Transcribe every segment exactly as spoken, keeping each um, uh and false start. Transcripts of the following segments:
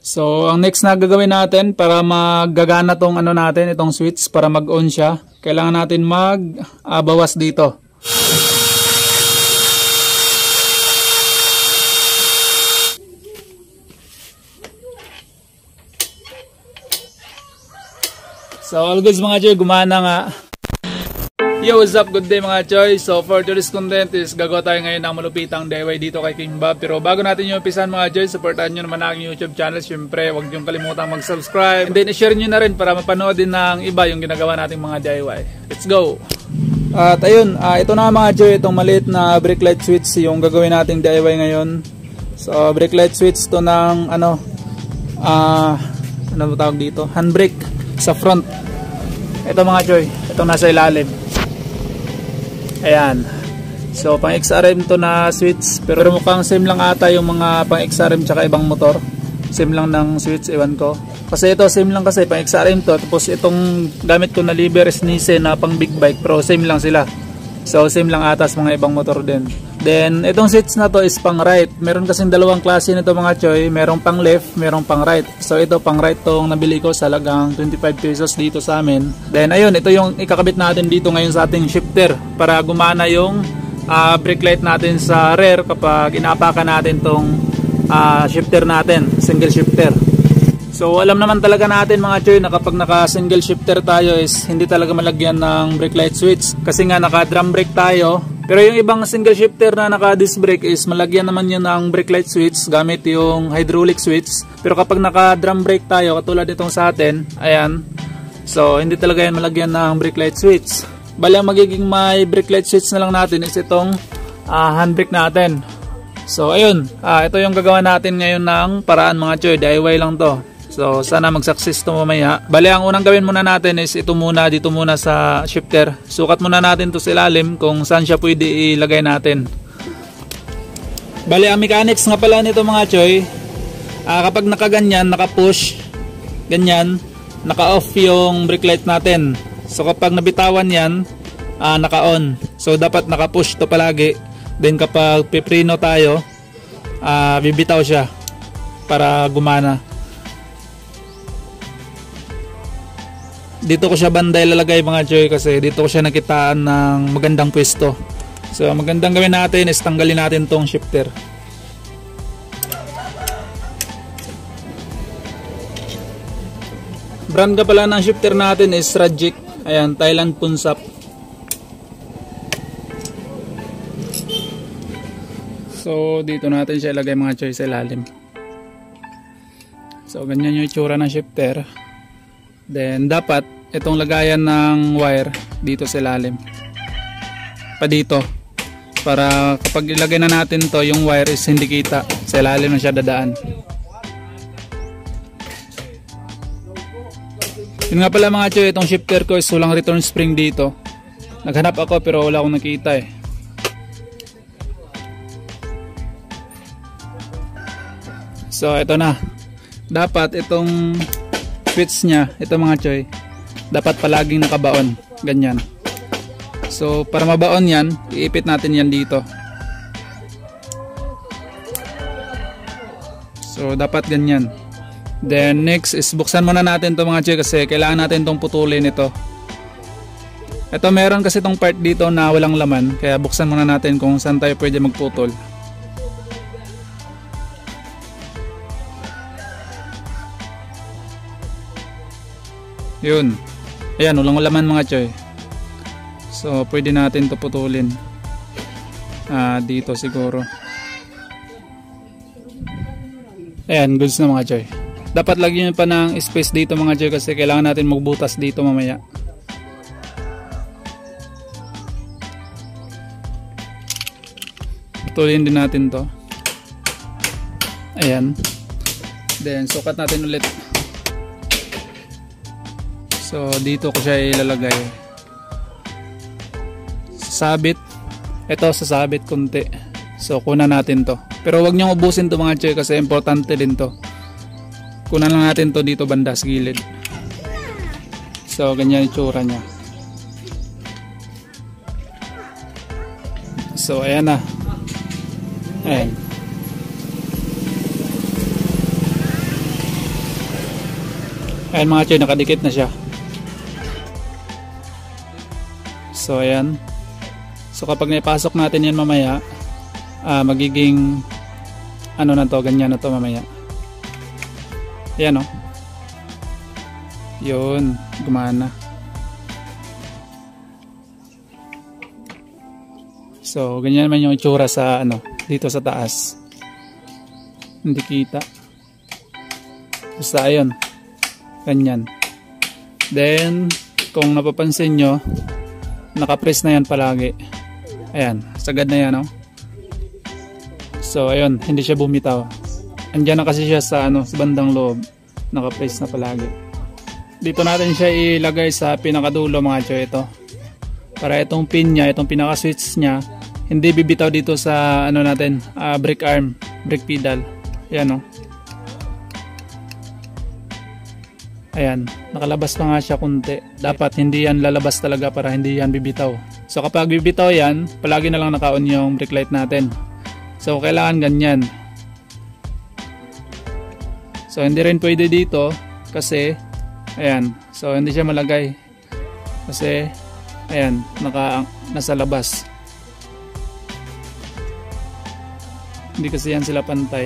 So, ang next na gagawin natin para maggagana tong ano natin, itong switch para mag-on siya, kailangan natin mag-bawas uh, dito. So, all goods mga choy, gumana nga. Yo, what's up? Good day mga choy. So for today's content is gagawa tayo ngayon ng malupitang D I Y dito kay King Bob. Pero bago natin yung umpisan mga choy, supportahan nyo naman ang YouTube channel. Siyempre, huwag nyo kalimutang mag-subscribe. And then i-share nyo na rin para mapanood din ng iba yung ginagawa nating mga D I Y. Let's go! At ayun, uh, ito na mga choy, itong maliit na brake light switch yung gagawin nating D I Y ngayon. So brake light switch to ng ano, uh, ano ba tawag dito? Handbrake sa front. Ito mga choy, itong nasa ilalim. Ayan. So pang X R M to na switch, pero mukhang same lang ata yung mga pang X R M tsaka ibang motor. Same lang ng switch, ewan ko. Kasi ito same lang kasi pang X R M to. Tapos itong gamit ko na lever is Nissan na pang big bike, pero same lang sila. So same lang ata sa mga ibang motor din. Then itong switch na to is pang right. Meron kasing dalawang klase nito mga choy. Merong pang left, merong pang right. So ito pang right tong nabili ko sa halagang twenty-five pesos dito sa amin. Then ayun, ito yung ikakabit natin dito ngayon sa ating shifter para gumana yung uh, brake light natin sa rear kapag inapakan natin tong uh, shifter natin, single shifter. So alam naman talaga natin mga choy na kapag naka single shifter tayo is hindi talaga malagyan ng brake light switch kasi nga naka drum brake tayo. Pero yung ibang single shifter na naka disc brake is malagyan naman yun ng brake light switch gamit yung hydraulic switch. Pero kapag naka drum brake tayo katulad itong sa atin, ayan, so hindi talaga yan malagyan ng brake light switch. Bali ang magiging may brake light switch na lang natin is itong uh, handbrake natin. So ayun, uh, ito yung gagawa natin ngayon ng paraan mga choy, D I Y lang to. So sana mag-success to mamaya. Bali ang unang gawin muna natin is ito muna, dito muna sa shifter. Sukat muna natin to sa ilalim kung saan siya pwede ilagay natin. Bali ang mechanics nga pala nito mga choy, uh, kapag nakaganyan, naka-push, ganyan, naka-off yung brake light natin. So kapag nabitawan yan, uh, naka-on. So dapat naka-push to palagi. Then kapag piprino tayo, uh, bibitaw siya para gumana. Dito ko siya banda ilalagay mga choy kasi dito ko siya nakitaan ng magandang pwesto. So magandang gawin natin is tanggalin natin tong shifter. Brand ka pala ng shifter natin is Rajik. Ayan, Thailand Punsap. So dito natin siya ilagay mga choy sa ilalim. So ganyan yung itsura ng shifter. Then dapat itong lagayan ng wire dito sa ilalim pa dito para kapag ilagay na natin to yung wire is hindi kita, sa ilalim na siya dadaan. Yun nga pala mga choy, itong shifter ko is walang return spring dito. Naghanap ako pero wala akong nakita eh. So ito na, dapat itong switch nya, ito mga choy, dapat palaging nakabaon, ganyan. So para mabaon yan, iipit natin yan dito. So dapat ganyan. Then next is buksan muna natin to mga choy kasi kailangan natin tong putulin ito. Ito meron kasi tong part dito na walang laman, kaya buksan muna natin kung saan tayo pwede magputol. Yun. Ayan, walang laman mga choy. So pwede natin to putulin. Ah, dito siguro. Ayan, goods na mga choy. Dapat lagyan pa ng space dito mga choy kasi kailangan natin magbutas dito mamaya. Putulin din natin to. Ayan. Then sukat natin ulit. So dito ko siya ilalagay. Sabit. Ito sasabit konti. So kunan natin to. Pero wag niyong ubusin to mga choy kasi importante din to. Kunan lang natin to dito banda sa gilid. So ganyan yung tsura niya. So ayan na. Ayan. Ayan mga choy, nakadikit na siya. So ayan. So kapag naipasok natin yan mamaya, uh, magiging ano na to, ganyan na to mamaya. Ayan o. Yun, gumana. So ganyan naman yung itsura sa ano, dito sa taas. Hindi kita. Basta ayun. Ganyan. Then kung napapansin nyo, nakapress na yan palagi. Ayan, sagad na yan, oh. So ayun, hindi siya bumitaw. Andiyan na kasi siya sa ano, sa bandang loob. Nakapress na palagi. Dito natin siya ilagay sa pinakadulo mga choy, ito. Para itong pin niya, itong pinaka switch niya, hindi bibitaw dito sa ano natin, uh, brake arm, brake pedal. Ayan, oh. Ayan, nakalabas pa nga siya kunti. Dapat hindi yan lalabas talaga para hindi yan bibitaw. So kapag bibitaw yan, palagi na lang naka-on yung brake light natin. So kailangan ganyan. So hindi rin pwede dito kasi ayan, so hindi siya malagay. Kasi ayan, naka nasa labas. Hindi kasi yan sila pantay.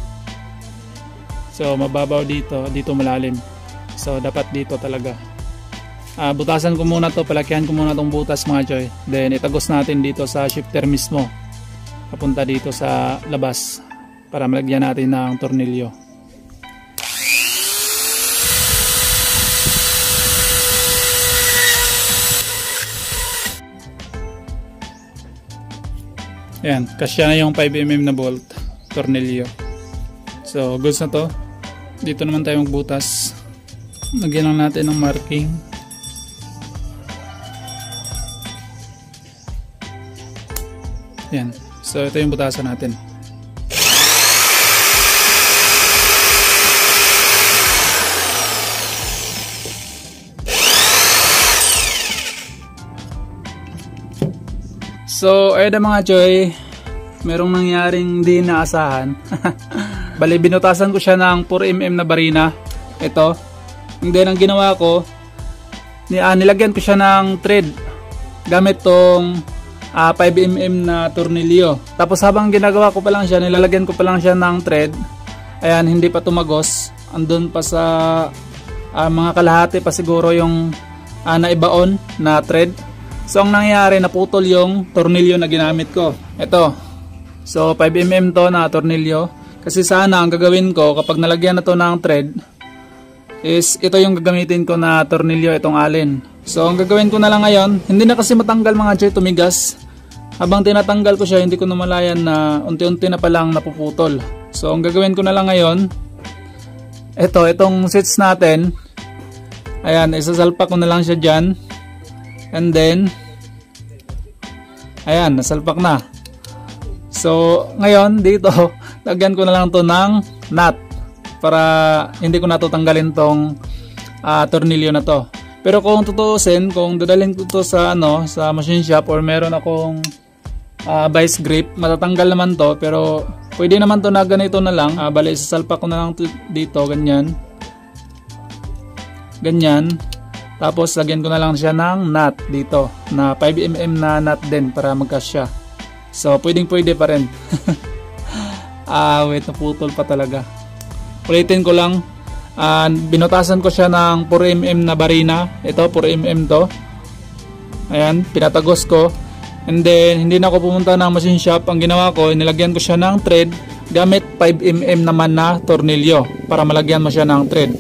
So mababaw dito, dito malalim. So dapat dito talaga. Uh, butasan ko muna to, palakihan ko muna tong butas mga choy. Then itagos natin dito sa shifter mismo. Papunta dito sa labas para malagyan natin ng tornilyo. Ayan, kasya na yung five millimeter na bolt, tornilyo. So goods na to. Dito naman tayo magbutas. Lagyan lang natin ng marking. Ayan. So ito yung butasan natin. So ayun na mga choy, merong nangyaring di naasahan. Bali binutasan ko siya ng four millimeter na barina. Ito. And then ang ginawa ko, ni, ah, nilagyan ko siya ng thread gamit tong uh, five millimeter na tornilyo. Tapos habang ginagawa ko pa lang siya, nilalagyan ko pa lang siya ng thread. Ayan, hindi pa tumagos. Andun pa sa uh, mga kalahati pa siguro yung uh, naibaon na thread. So ang nangyari, naputol yung tornilyo na ginamit ko. Ito. So five millimeter to na tornilyo. Kasi sana ang gagawin ko kapag nalagyan na to ng thread is ito yung gagamitin ko na tornilyo, itong alin. So ang gagawin ko na lang ngayon, hindi na kasi matanggal mga choy, tumigas. Habang tinatanggal ko siya, hindi ko namalayan na unti-unti na palang napuputol. So ang gagawin ko na lang ngayon, ito, itong switch natin, ayan, isasalpak ko na lang siya dyan. And then ayan, nasalpak na. So ngayon dito, lagyan ko na lang to ng nut para hindi ko natutanggalin tong uh, tornilyo na to. Pero kung tutuusin, kung dadalhin ko to sa ano, sa machine shop or meron akong uh, vice grip, matatanggal naman to. Pero pwede naman to na ganito na lang. Uh, bali, sasalpak ko na lang dito, ganyan. Ganyan. Tapos lagyan ko na lang siya ng nut dito na five millimeter na nut din para magkasya. So pwedeng pwede pa rin. Ah, wait, naputol pa talaga. Ulitin ko lang, uh, binutasan ko siya ng four millimeter na barina. Ito, four millimeter to. Ayan, pinatagos ko. And then, hindi na ako pumunta ng machine shop. Ang ginawa ko, nilagyan ko siya ng thread gamit five millimeter naman na tornilyo para malagyan mo siya ng thread.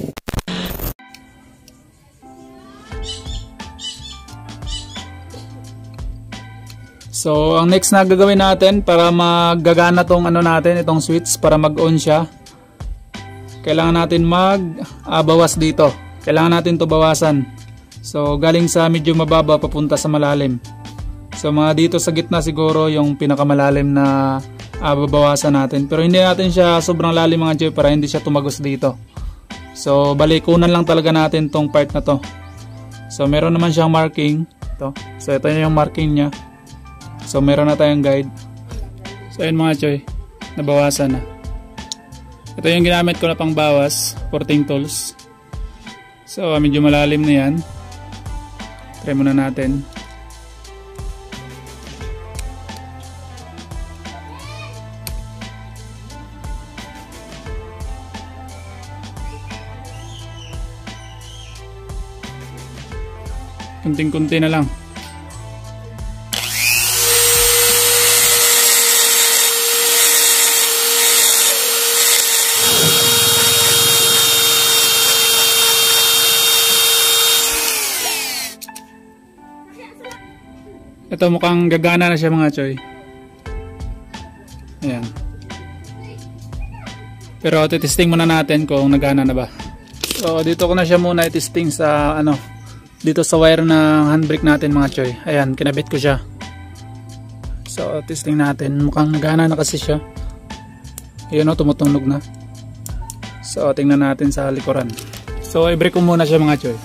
So, ang next na gagawin natin para maggagana tong ano natin, itong switch para mag-on siya. Kailangan natin mag-bawas ah, dito. Kailangan natin to bawasan. So galing sa medyo mababa papunta sa malalim. So mga dito sa gitna siguro yung pinakamalalim na ah, babawasan natin. Pero hindi natin siya sobrang lalim mga choy para hindi siya tumagos dito. So balikunan lang talaga natin tong part na to. So meron naman siyang marking. Ito. So ito yung marking niya. So meron na tayong guide. So ayun mga choy, nabawasan na. Ito yung ginamit ko na pang bawas, porting tools. So medyo malalim na yan. Try muna natin. Kunting-kunti na lang. Ito mukhang gagana na siya mga choy. Ayan. Pero titesting muna natin kung nagana na ba. So dito ko na siya muna i-testing sa ano, dito sa wire ng handbrake natin mga choy. Ayan, kinabit ko siya. So testing natin, mukhang nagana na kasi siya. Ayan o, tumutunog na. So tingnan natin sa likuran. So i-brake ko muna siya mga choy.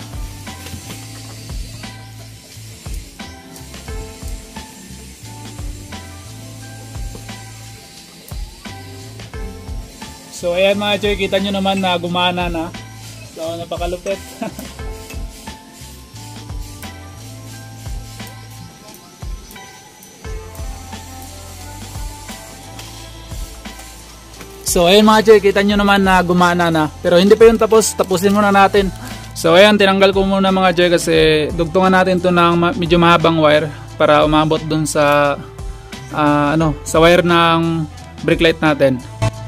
So ayan mga choy, kita nyo naman na gumana na. So napakalupit. So ayan mga choy, kita nyo naman na gumana na. Pero hindi pa yun tapos, tapusin muna natin. So ayan, tinanggal ko muna mga choy kasi dugtungan natin to ng medyo mahabang wire para umabot dun sa uh, ano, sa wire ng brake light natin.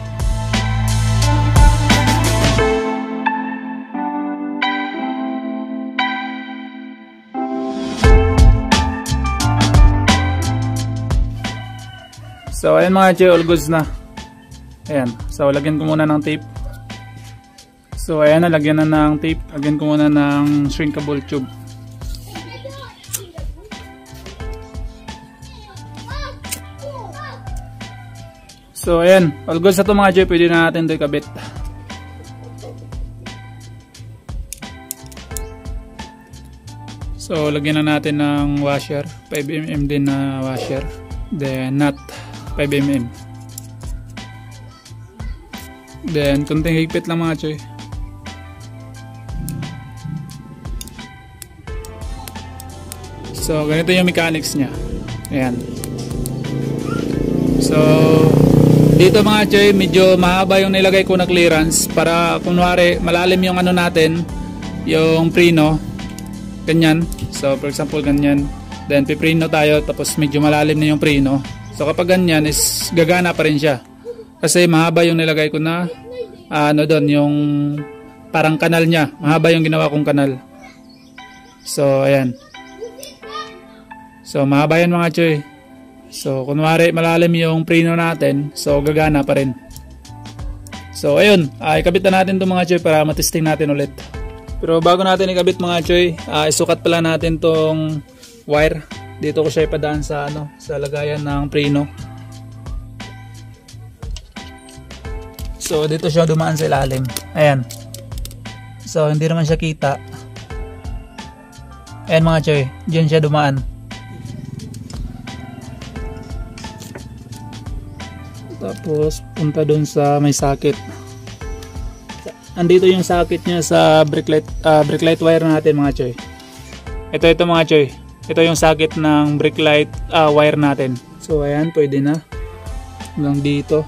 So ayan mga choy, all goods na. Ayan, so lagyan ko muna ng tape. So ayan na, lagyan na ng tape. Lagyan ko muna ng shrinkable tube. So ayan, all goods na ito mga choy, pwede na natin ito ikabit. So lagyan na natin ng washer, five millimeter din na washer. Then nut five millimeter. Then kunting higpit lang mga choy. So ganito yung mechanics nya. Ayan. So dito mga choy, medyo mahaba yung nilagay ko na clearance para kunwari malalim yung ano natin, yung preno. Ganyan. So for example ganyan. Then pipreno tayo tapos medyo malalim na yung preno. So kapag ganyan is gagana pa rin siya. Kasi mahaba yung nilagay ko na uh, ano doon, yung parang kanal niya. Mahaba yung ginawa kong kanal. So ayan. So mahaba yan mga choy. So kunwari malalim yung preno natin, so gagana pa rin. So ayun, uh, ikabit na natin itong mga choy para matesting natin ulit. Pero bago natin ikabit mga choy, uh, isukat pala natin tong wire. Dito ko siya ipadaan sa ano, sa lagayan ng preno. So dito siya dumaan sa ilalim. Ayan. So hindi naman siya kita. Ayan mga choy, diyan siya dumaan. Tapos punta doon sa may socket. Andito yung socket niya sa brake light, uh, brake light wire natin mga choy. Ito ito mga choy. Ito yung socket ng brake light uh, wire natin. So ayan, pwede na. Hanggang dito.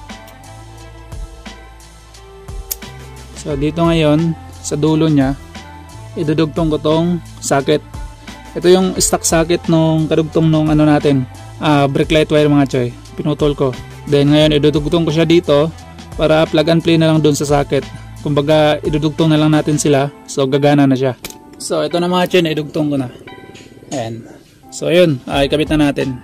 So dito ngayon, sa dulo niya, idudugtong ko tong socket. Ito yung stock socket nung kadugtong nung ano natin, uh, brake light wire mga choy. Pinutol ko. Then ngayon, idudugtong ko siya dito para plug and play na lang doon sa socket. Kumbaga, idudugtong na lang natin sila. So gagana na siya. So ito na mga choy, idudugtong ko na. Ayan. So yun, uh, ikabit na natin.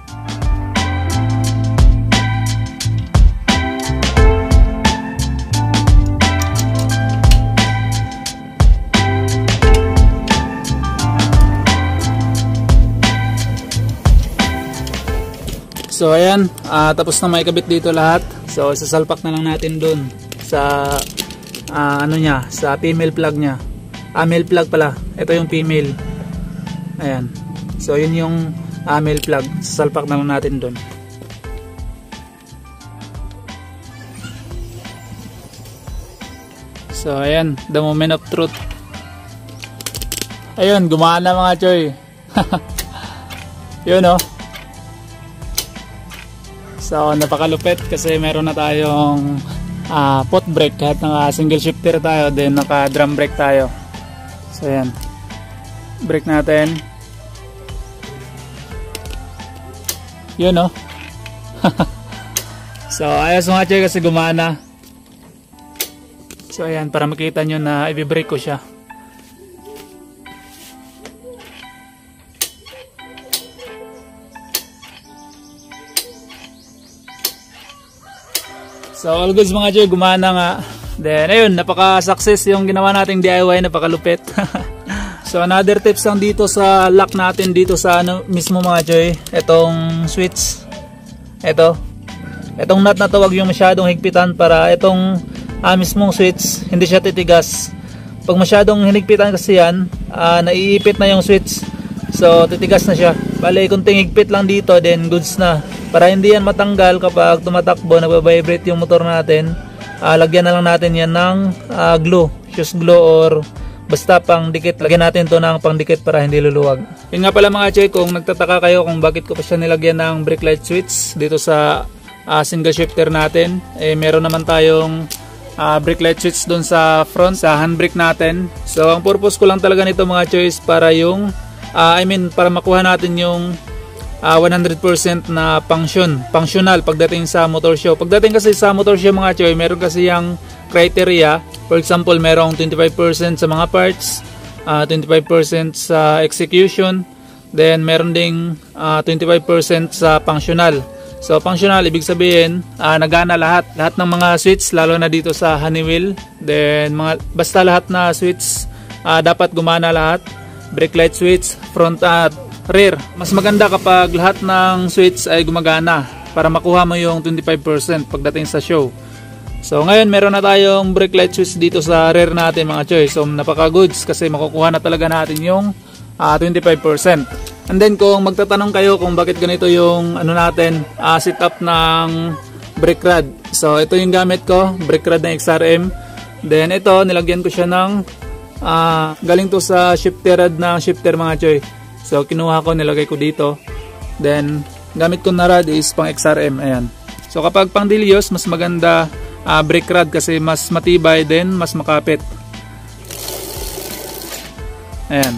So ayan, uh, tapos na maikabit dito lahat. So sasalpak na lang natin dun sa uh, ano niya, sa female plug niya. Ah, male plug pala. Ito yung female. Ayan. So yun yung uh, male plug. Sasalpak na lang natin dun. So ayan, the moment of truth. Ayun, gumana mga choy. Yun oh. So napakalupit kasi meron na tayong uh, pot brake kahit naka single shifter tayo, then naka drum brake tayo. So yan, brake natin. Yun oh. So ayos mga choy kasi gumana. So ayan, para makita nyo na i-brake ko siya. So all goods mga choy, gumana nga. Then ayun, napaka-success yung ginawa nating D I Y, napakalupit. So another tips lang dito sa lock natin dito sa ano mismo mga choy, itong switch. Ito. Itong nut na to, wag yung masyadong higpitan para itong ah, mismong switch hindi siya titigas. Pag masyadong hinigpitan kasi yan, ah, naiipit na yung switch. So titigas na siya. Bale, kunting higpit lang dito, then goods na. Para hindi yan matanggal kapag tumatakbo, nagbabibrate yung motor natin. Uh, lagyan na lang natin yan ng uh, glue, shoes glue or basta pang dikit. Lagyan natin to ng pang dikit para hindi luluwag. Yun nga pala mga choy, kung nagtataka kayo kung bakit ko pa siya nilagyan ng brake light switch dito sa uh, single shifter natin, eh meron naman tayong uh, brake light switch doon sa front, sa handbrake natin. So ang purpose ko lang talaga nito mga choy para yung uh, I mean para makuha natin yung Uh, one hundred percent na function, functional pagdating sa motor show. Pagdating kasi sa motor show mga choy, meron kasi yung criteria. For example, merong twenty-five percent sa mga parts, uh, twenty-five percent sa execution, then meron ding uh, twenty-five percent sa functional. So functional, ibig sabihin, uh, nagana lahat. Lahat ng mga switch, lalo na dito sa Honeywell. Then mga, basta lahat na switch, uh, dapat gumana lahat. Brake light switch, front at rear. Mas maganda kapag lahat ng switch ay gumagana para makuha mo yung twenty-five percent pagdating sa show. So ngayon meron na tayong brake light switch dito sa rear natin mga choy. So napaka goods kasi makukuha na talaga natin yung uh, twenty-five percent. And then kung magtatanong kayo kung bakit ganito yung ano natin, uh, setup ng brake rod. So ito yung gamit ko, brake rod ng X R M. Then ito nilagyan ko siya ng uh, galing to sa shifter rod ng shifter mga choy. So kinuha ko, nilagay ko dito. Then gamit ko na rod is pang X R M. Ayan. So kapag pang Delios, mas maganda uh, brake rod kasi mas matibay din, mas makapit. Ayan.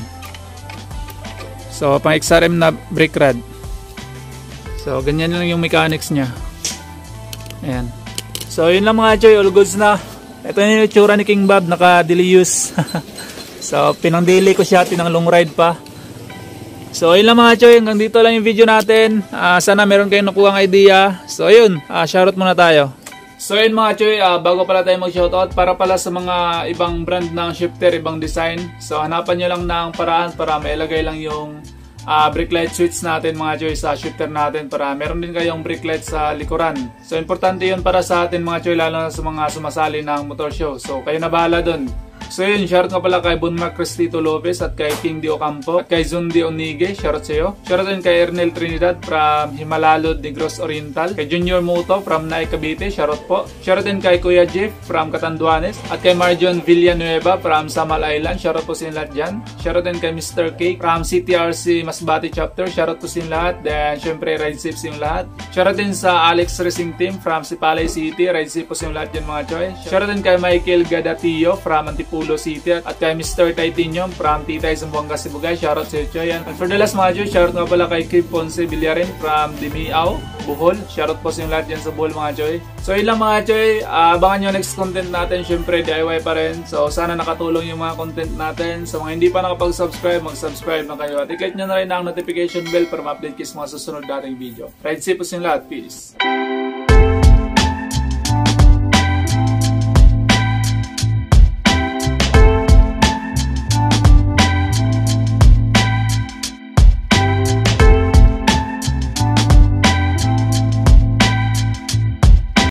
So pang X R M na brake rod. So ganyan lang yung mechanics niya. Ayan. So yun lang mga choy, all goods na. Ito yung itsura ni King Bob, naka Delios. So pinang-daily ko siya, tinang long ride pa. So ayun lang mga choy, hanggang dito lang yung video natin. uh, Sana meron kayong nakuha ng idea. So ayun, uh, shoutout muna tayo. So ayun mga choy, uh, bago pala tayo mag shoutout, para pala sa mga ibang brand ng shifter, ibang design, so hanapan nyo lang ng paraan para mailagay lang yung uh, brake light switch natin mga choy sa shifter natin, para meron din kayong brake light sa likuran. So importante yun para sa atin mga choy, lalo na sa mga sumasali ng motor show. So kayo na bahala dun. So yun, shoutout nga pala kay Bonmar Cristito Lopez at kay King Di Ocampo at kay Zundi Onige, shoutout sa iyo. Shoutout din kay Ernel Trinidad from Himalalod, Negros Oriental. Kay Junior Muto from Naik Cavite, shoutout po. Shoutout din kay Kuya Jeff from Catanduanes at kay Marjon Villanueva from Samal Island, shoutout po sa inyo lahat dyan. Shoutout din kay Mister Cake from C T R C Masbate Chapter, shoutout po sa inyo lahat. Then syempre ride safe sa inyo lahat. Shoutout din sa Alex Racing Team from Sipalay City, ride safe po sa inyo lahat dyan mga choy. Shoutout din kay Michael Gadatillo from Antipolo City at kay Mister Titanium from Titay Zamboanga, Sibugay, shoutout sa iyo yan. And for the last mga Diyos, shoutout nga pala kay Kip Ponce Villarin from Dimiao, Bohol, shoutout po sa yung lahat dyan sa Bohol mga Choy. So yun lang mga Choy, uh, abangan nyo next content natin, syempre D I Y pa rin. So sana nakatulong yung mga content natin. Sa mga hindi pa nakapag-subscribe, mag-subscribe na kayo at i-click nyo na rin ang notification bell para ma-update kayo sa mga susunod nating video. Ride safe po sa yung lahat, peace!